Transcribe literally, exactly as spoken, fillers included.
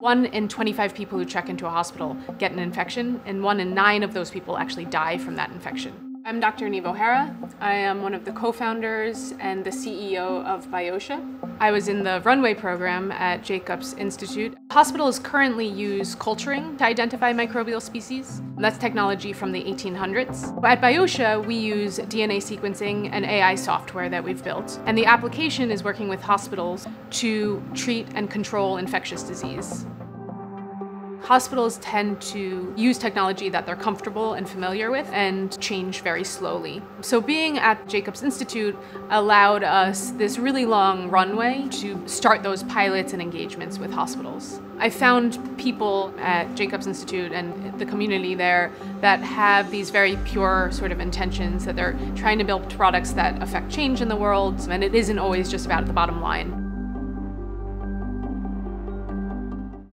One in twenty-five people who check into a hospital get an infection, and one in nine of those people actually die from that infection. I'm Doctor Neve O'Hara. I am one of the co-founders and the C E O of Biotia. I was in the Runway program at Jacobs Institute. Hospitals currently use culturing to identify microbial species. That's technology from the eighteen hundreds. At Biotia, we use D N A sequencing and A I software that we've built. And the application is working with hospitals to treat and control infectious disease. Hospitals tend to use technology that they're comfortable and familiar with and change very slowly. So being at Jacobs Institute allowed us this really long runway to start those pilots and engagements with hospitals. I found people at Jacobs Institute and the community there that have these very pure sort of intentions, that they're trying to build products that affect change in the world, and it isn't always just about the bottom line.